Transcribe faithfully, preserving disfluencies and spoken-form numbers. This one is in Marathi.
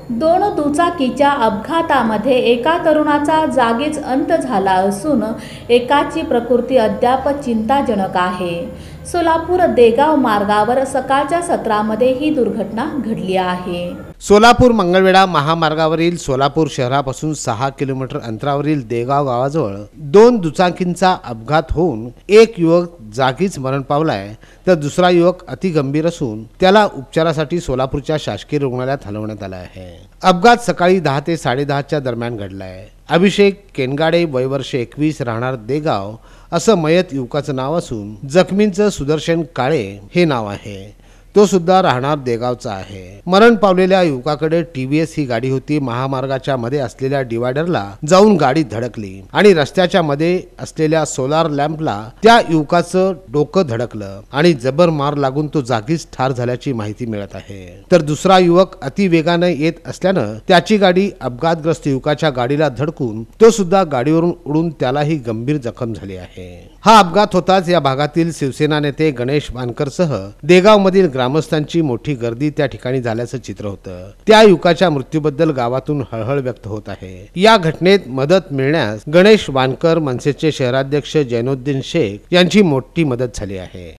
दोन दुचाकीच्या अपघातामध्ये एका तरुणाचा जागीच अंत झाला असून एकाची प्रकृती अद्याप चिंताजनक आहे। सोलापूर देगाव मार्गावर सकाळच्या सत्रामध्ये ही दुर्घटना घडली आहे। सोलापूर मंगळवेढा महामार्गावरील सोलापूर शहरापासून सहा किलोमीटर अंतरावरील देगाव गावाजवळ दोन दुचाकींचा अपघात होऊन एक युवक जागीच मरण पावलाय, तर दुसरा युवक अतिगंभीर असून त्याला उपचारासाठी सोलापूरच्या शासकीय रुग्णालयात हलवण्यात आला आहे। अपघात सकाळी दहा ते साडेदहाच्या दरम्यान घडलाय। अभिषेक केनगाडे वय वर्ष एकवीस राहणार देगाव असं मयत युवकाचं नाव असून जखमींचं सुदर्शन काळे हे नाव आहे। तो सुद्धा राहणार देगावचा आहे। मरण पावलेल्या युवकाकडे टीव्हीएस ही गाडी होती। महामार्गाच्या मध्ये असलेल्या डिवायडरला जाऊन गाडी धडकली आणि रस्त्याच्या मध्ये असलेल्या सोलार लॅम्पला त्या युवकाचं डोकं धडकलं आणि जबर मार लागून तो जागीच ठार झाल्याची माहिती मिळत आहे। तर दुसरा युवक अतिवेगाने येत असल्यानं त्याची गाडी अपघातग्रस्त युवकाच्या गाडीला धडकून तो सुद्धा गाडीवरून उडून त्यालाही गंभीर जखम झाली आहे। हा अपघात होताच या भागातील शिवसेना नेते गणेश वानकरसह देगाव मधील ग्रामस्थांची मोठी गर्दी त्या ठिकाणी झाल्याचं चित्र होतं। त्या युवकाच्या मृत्यूबद्दल गावातून हळहळ व्यक्त होत आहे। या घटनेत मदत मिळण्यास गणेश वानकर मनसेचे शहराध्यक्ष जैनुद्दीन शेख यांची मोठी मदत झाली आहे।